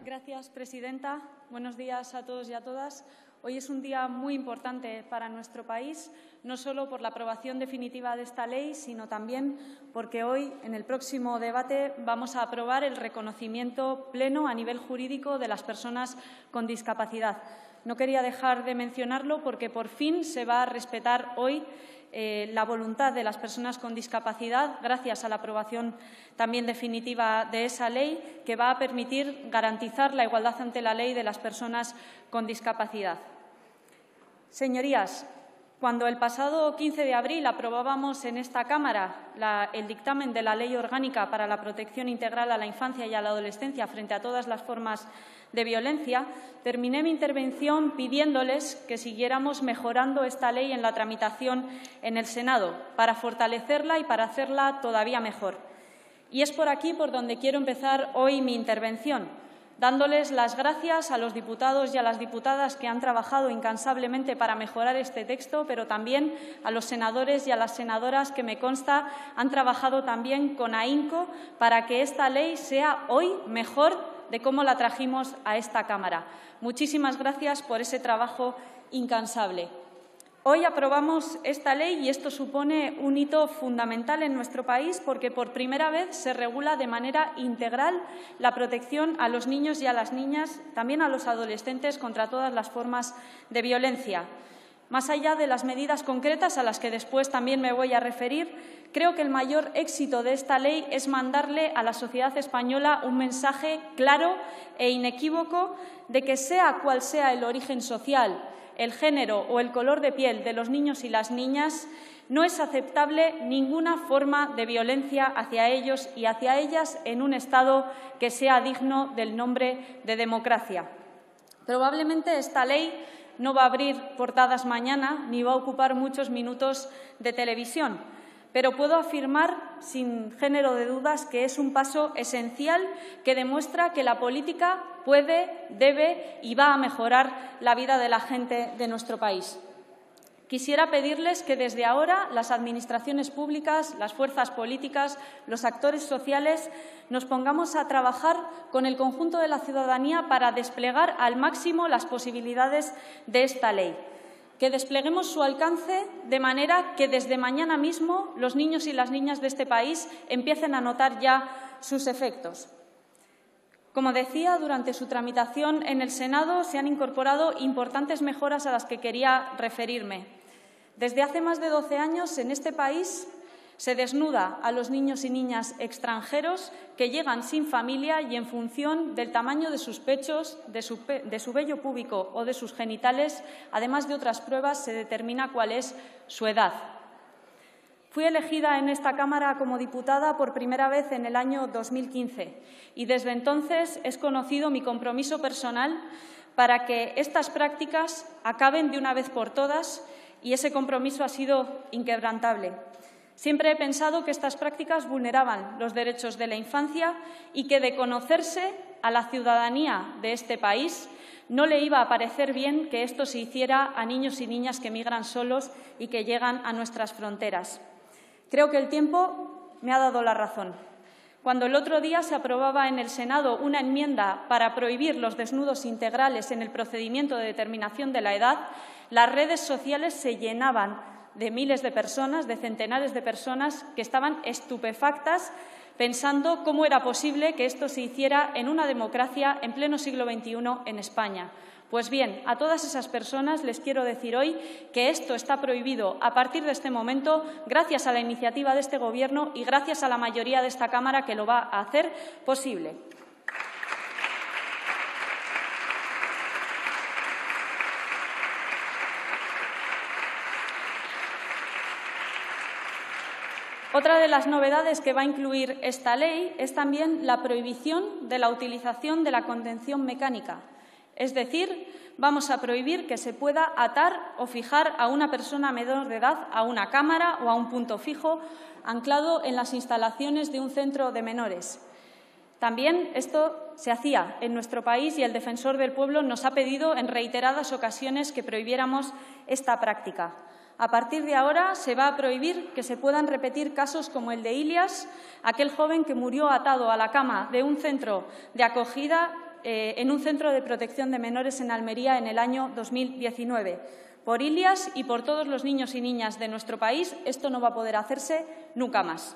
Gracias, presidenta. Buenos días a todos y a todas. Hoy es un día muy importante para nuestro país, no solo por la aprobación definitiva de esta ley, sino también porque hoy, en el próximo debate, vamos a aprobar el reconocimiento pleno a nivel jurídico de las personas con discapacidad. No quería dejar de mencionarlo porque por fin se va a respetar hoy la voluntad de las personas con discapacidad, gracias a la aprobación también definitiva de esa ley, que va a permitir garantizar la igualdad ante la ley de las personas con discapacidad. Señorías, cuando el pasado 15 de abril aprobábamos en esta Cámara el dictamen de la Ley Orgánica para la Protección Integral a la Infancia y a la Adolescencia frente a todas las formas de violencia, terminé mi intervención pidiéndoles que siguiéramos mejorando esta ley en la tramitación en el Senado para fortalecerla y para hacerla todavía mejor. Y es por aquí por donde quiero empezar hoy mi intervención, dándoles las gracias a los diputados y a las diputadas que han trabajado incansablemente para mejorar este texto, pero también a los senadores y a las senadoras que, me consta, han trabajado también con ahínco para que esta ley sea hoy mejor de cómo la trajimos a esta Cámara. Muchísimas gracias por ese trabajo incansable. Hoy aprobamos esta ley y esto supone un hito fundamental en nuestro país porque por primera vez se regula de manera integral la protección a los niños y a las niñas, también a los adolescentes, contra todas las formas de violencia. Más allá de las medidas concretas a las que después también me voy a referir, creo que el mayor éxito de esta ley es mandarle a la sociedad española un mensaje claro e inequívoco de que, sea cual sea el origen social, el género o el color de piel de los niños y las niñas, no es aceptable ninguna forma de violencia hacia ellos y hacia ellas en un Estado que sea digno del nombre de democracia. Probablemente esta ley no va a abrir portadas mañana ni va a ocupar muchos minutos de televisión, pero puedo afirmar sin género de dudas que es un paso esencial que demuestra que la política puede, debe y va a mejorar la vida de la gente de nuestro país. Quisiera pedirles que desde ahora las administraciones públicas, las fuerzas políticas, los actores sociales nos pongamos a trabajar con el conjunto de la ciudadanía para desplegar al máximo las posibilidades de esta ley. Que despleguemos su alcance de manera que desde mañana mismo los niños y las niñas de este país empiecen a notar ya sus efectos. Como decía, durante su tramitación en el Senado se han incorporado importantes mejoras a las que quería referirme. Desde hace más de 12 años en este país se desnuda a los niños y niñas extranjeros que llegan sin familia y en función del tamaño de sus pechos, de su vello púbico o de sus genitales, además de otras pruebas, se determina cuál es su edad. Fui elegida en esta Cámara como diputada por primera vez en el año 2015 y desde entonces es conocido mi compromiso personal para que estas prácticas acaben de una vez por todas y ese compromiso ha sido inquebrantable. Siempre he pensado que estas prácticas vulneraban los derechos de la infancia y que, de conocerse a la ciudadanía de este país, no le iba a parecer bien que esto se hiciera a niños y niñas que migran solos y que llegan a nuestras fronteras. Creo que el tiempo me ha dado la razón. Cuando el otro día se aprobaba en el Senado una enmienda para prohibir los desnudos integrales en el procedimiento de determinación de la edad, las redes sociales se llenaban de miles de personas, de centenares de personas que estaban estupefactas pensando cómo era posible que esto se hiciera en una democracia en pleno siglo XXI en España. Pues bien, a todas esas personas les quiero decir hoy que esto está prohibido a partir de este momento gracias a la iniciativa de este Gobierno y gracias a la mayoría de esta Cámara que lo va a hacer posible. Otra de las novedades que va a incluir esta ley es también la prohibición de la utilización de la contención mecánica. Es decir, vamos a prohibir que se pueda atar o fijar a una persona menor de edad a una cámara o a un punto fijo anclado en las instalaciones de un centro de menores. También esto se hacía en nuestro país y el Defensor del Pueblo nos ha pedido en reiteradas ocasiones que prohibiéramos esta práctica. A partir de ahora se va a prohibir que se puedan repetir casos como el de Ilias, aquel joven que murió atado a la cama de un centro de acogida en un centro de protección de menores en Almería en el año 2019. Por Ilias y por todos los niños y niñas de nuestro país, esto no va a poder hacerse nunca más.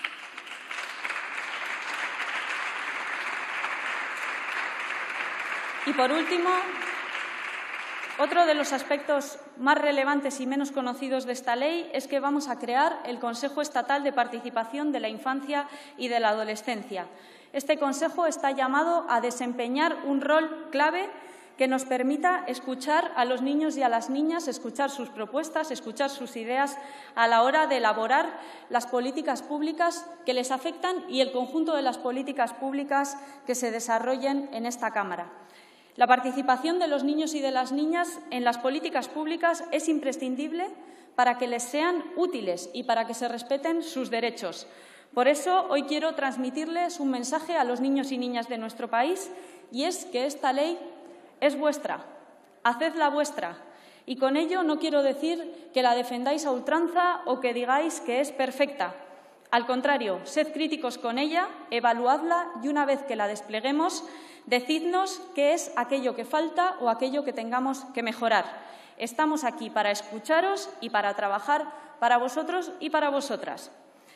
Y, por último, otro de los aspectos más relevantes y menos conocidos de esta ley es que vamos a crear el Consejo Estatal de Participación de la Infancia y de la Adolescencia. Este Consejo está llamado a desempeñar un rol clave que nos permita escuchar a los niños y a las niñas, escuchar sus propuestas, escuchar sus ideas a la hora de elaborar las políticas públicas que les afectan y el conjunto de las políticas públicas que se desarrollen en esta Cámara. La participación de los niños y de las niñas en las políticas públicas es imprescindible para que les sean útiles y para que se respeten sus derechos. Por eso, hoy quiero transmitirles un mensaje a los niños y niñas de nuestro país, y es que esta ley es vuestra, hacedla vuestra. Y con ello no quiero decir que la defendáis a ultranza o que digáis que es perfecta. Al contrario, sed críticos con ella, evaluadla y una vez que la despleguemos, decidnos qué es aquello que falta o aquello que tengamos que mejorar. Estamos aquí para escucharos y para trabajar para vosotros y para vosotras.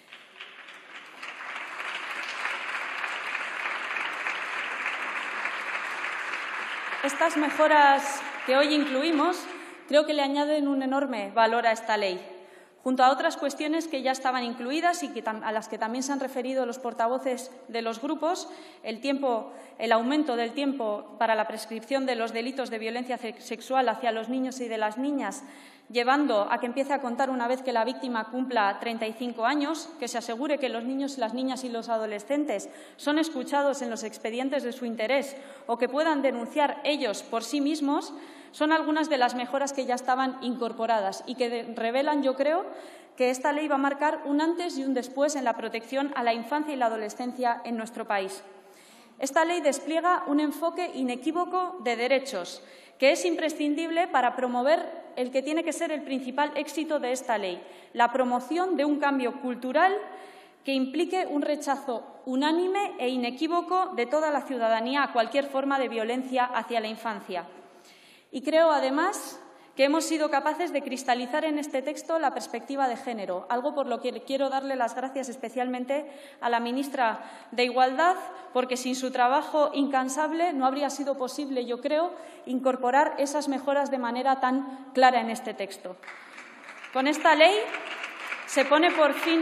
Estas mejoras que hoy incluimos creo que le añaden un enorme valor a esta ley, junto a otras cuestiones que ya estaban incluidas y a las que también se han referido los portavoces de los grupos, el aumento del tiempo para la prescripción de los delitos de violencia sexual hacia los niños y de las niñas, llevando a que empiece a contar una vez que la víctima cumpla 35 años, que se asegure que los niños, las niñas y los adolescentes son escuchados en los expedientes de su interés o que puedan denunciar ellos por sí mismos, son algunas de las mejoras que ya estaban incorporadas y que revelan, yo creo, que esta ley va a marcar un antes y un después en la protección a la infancia y la adolescencia en nuestro país. Esta ley despliega un enfoque inequívoco de derechos, que es imprescindible para promover el que tiene que ser el principal éxito de esta ley, la promoción de un cambio cultural que implique un rechazo unánime e inequívoco de toda la ciudadanía a cualquier forma de violencia hacia la infancia. Y creo, además, que hemos sido capaces de cristalizar en este texto la perspectiva de género, algo por lo que quiero darle las gracias especialmente a la ministra de Igualdad, porque sin su trabajo incansable no habría sido posible, yo creo, incorporar esas mejoras de manera tan clara en este texto. Con esta ley se pone por fin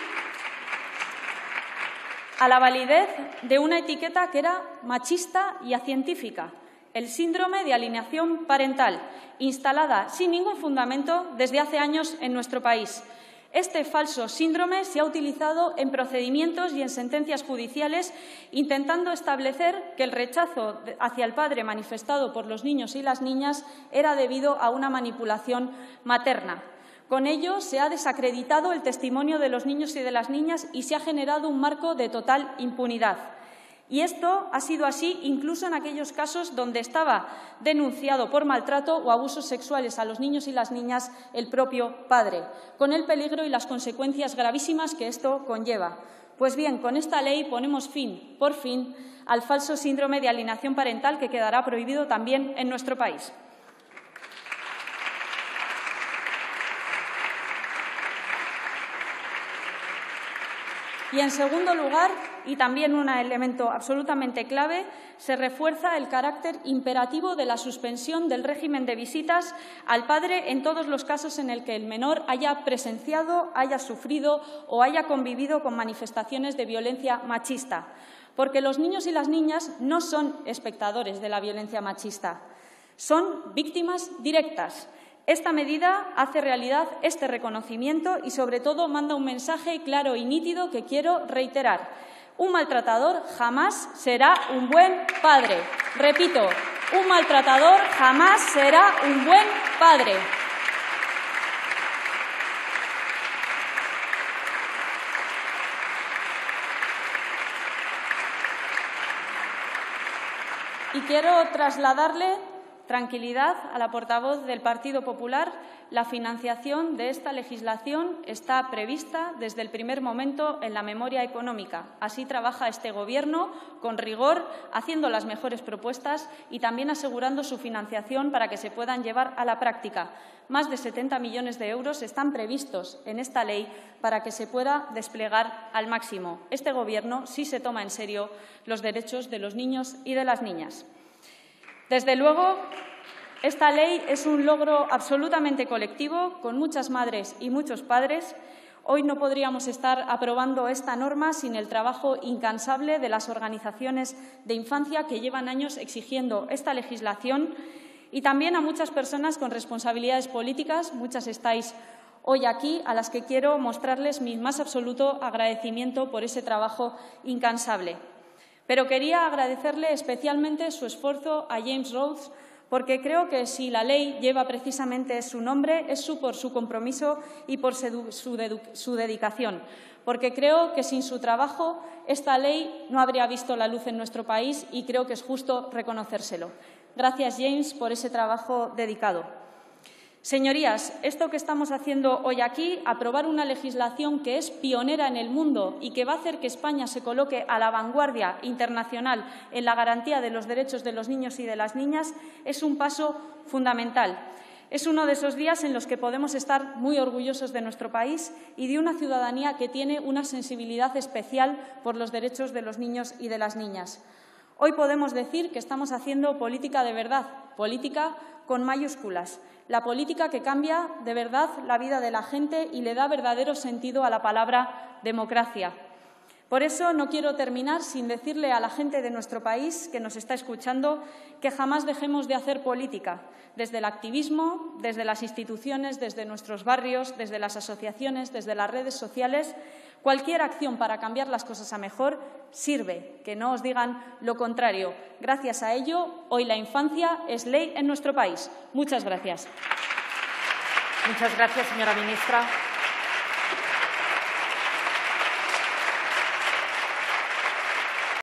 a la validez de una etiqueta que era machista y acientífica, el síndrome de alienación parental, instalada sin ningún fundamento desde hace años en nuestro país. Este falso síndrome se ha utilizado en procedimientos y en sentencias judiciales, intentando establecer que el rechazo hacia el padre manifestado por los niños y las niñas era debido a una manipulación materna. Con ello se ha desacreditado el testimonio de los niños y de las niñas y se ha generado un marco de total impunidad. Y esto ha sido así incluso en aquellos casos donde estaba denunciado por maltrato o abusos sexuales a los niños y las niñas el propio padre, con el peligro y las consecuencias gravísimas que esto conlleva. Pues bien, con esta ley ponemos fin, por fin, al falso síndrome de alienación parental que quedará prohibido también en nuestro país. Y, en segundo lugar, y también un elemento absolutamente clave, se refuerza el carácter imperativo de la suspensión del régimen de visitas al padre en todos los casos en el que el menor haya presenciado, haya sufrido o haya convivido con manifestaciones de violencia machista. Porque los niños y las niñas no son espectadores de la violencia machista, son víctimas directas. Esta medida hace realidad este reconocimiento y, sobre todo, manda un mensaje claro y nítido que quiero reiterar. Un maltratador jamás será un buen padre. Repito, un maltratador jamás será un buen padre. Y quiero trasladarle tranquilidad a la portavoz del Partido Popular, la financiación de esta legislación está prevista desde el primer momento en la memoria económica. Así trabaja este Gobierno, con rigor, haciendo las mejores propuestas y también asegurando su financiación para que se puedan llevar a la práctica. Más de 70 millones de euros están previstos en esta ley para que se pueda desplegar al máximo. Este Gobierno sí se toma en serio los derechos de los niños y de las niñas. Desde luego, esta ley es un logro absolutamente colectivo, con muchas madres y muchos padres. Hoy no podríamos estar aprobando esta norma sin el trabajo incansable de las organizaciones de infancia que llevan años exigiendo esta legislación, y también a muchas personas con responsabilidades políticas, muchas estáis hoy aquí, a las que quiero mostrarles mi más absoluto agradecimiento por ese trabajo incansable. Pero quería agradecerle especialmente su esfuerzo a James Rhodes, porque creo que si la ley lleva precisamente su nombre es por su compromiso y por su dedicación, porque creo que sin su trabajo esta ley no habría visto la luz en nuestro país y creo que es justo reconocérselo. Gracias, James, por ese trabajo dedicado. Señorías, esto que estamos haciendo hoy aquí, aprobar una legislación que es pionera en el mundo y que va a hacer que España se coloque a la vanguardia internacional en la garantía de los derechos de los niños y de las niñas, es un paso fundamental. Es uno de esos días en los que podemos estar muy orgullosos de nuestro país y de una ciudadanía que tiene una sensibilidad especial por los derechos de los niños y de las niñas. Hoy podemos decir que estamos haciendo política de verdad, política con mayúsculas, la política que cambia de verdad la vida de la gente y le da verdadero sentido a la palabra democracia. Por eso no quiero terminar sin decirle a la gente de nuestro país que nos está escuchando que jamás dejemos de hacer política, desde el activismo, desde las instituciones, desde nuestros barrios, desde las asociaciones, desde las redes sociales. Cualquier acción para cambiar las cosas a mejor sirve, que no os digan lo contrario. Gracias a ello, hoy la infancia es ley en nuestro país. Muchas gracias. Muchas gracias, señora ministra.